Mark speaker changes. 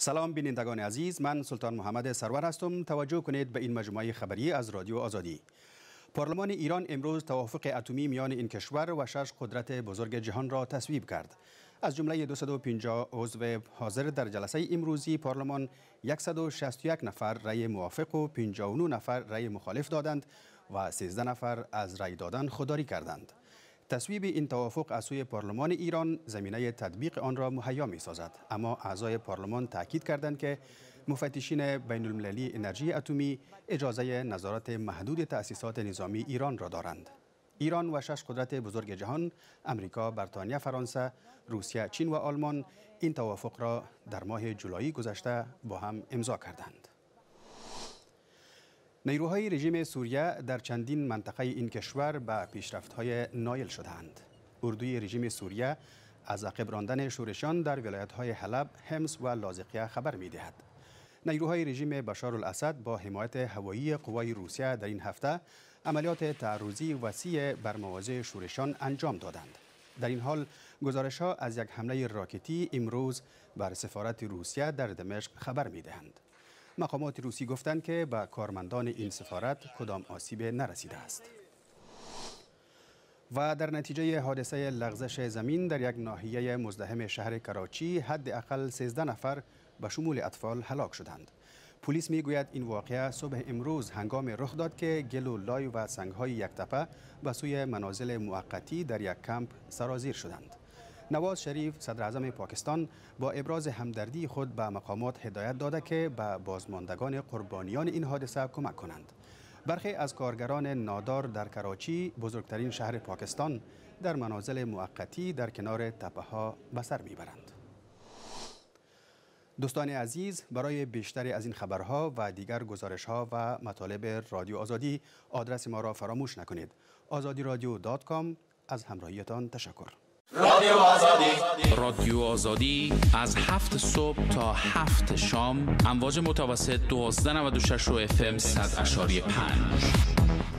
Speaker 1: سلام بینندگان عزیز، من سلطان محمد سرور هستم. توجه کنید به این مجموعه خبری از رادیو آزادی. پارلمان ایران امروز توافق اتمی میان این کشور و 6 قدرت بزرگ جهان را تصویب کرد. از جمله 250 عضو حاضر در جلسه امروزی پارلمان 161 نفر رأی موافق و 59 نفر رأی مخالف دادند و 13 نفر از رأی دادن خودداری کردند. تصویب این توافق از سوی پارلمان ایران زمینه تطبیق آن را مهیا می سازد، اما اعضای پارلمان تاکید کردند که مفتشین بین المللی انرژی اتمی اجازه نظارت محدود تأسیسات نظامی ایران را دارند. ایران و 6 قدرت بزرگ جهان، امریکا، بریتانیا، فرانسه، روسیه، چین و آلمان این توافق را در ماه جولای گذشته با هم امضا کردند. نیروهای رژیم سوریه در چندین منطقه این کشور به پیشرفت‌های نایل شدند. اردوی رژیم سوریه از عقب راندن شورشان در ولایت‌های حلب، حمص و لاذقیه خبر می‌دهد. نیروهای رژیم بشارالاسد با حمایت هوایی قوای روسیه در این هفته عملیات تعرضی وسیع بر مواضع شورشان انجام دادند. در این حال گزارش‌ها از یک حمله راکتی امروز بر سفارت روسیه در دمشق خبر می‌دهند. مقامات روسی گفتند که به کارمندان این سفارت کدام آسیب نرسیده است. و در نتیجه حادثه لغزش زمین در یک ناحیه مزدحم شهر کراچی حداقل 13 نفر به شمول اطفال هلاک شدند. پلیس میگوید این واقعه صبح امروز هنگام رخ داد که گل و لای و سنگ‌های یک تپه به سوی منازل موقتی در یک کمپ سرازیر شدند. نواز شریف صدر اعظم پاکستان با ابراز همدردی خود به مقامات هدایت داده که به بازماندگان قربانیان این حادثه کمک کنند. برخی از کارگران نادار در کراچی، بزرگترین شهر پاکستان، در منازل موقتی در کنار تپه‌ها به سر میبرند. دوستان عزیز، برای بیشتر از این خبرها و دیگر گزارش‌ها و مطالب رادیو آزادی آدرس ما را فراموش نکنید. azadiradio.com. از همراهیتان تشکر.
Speaker 2: رادیو آزادی از 7 صبح تا 7 شام امواج متوسط 1296 و FM 100.5.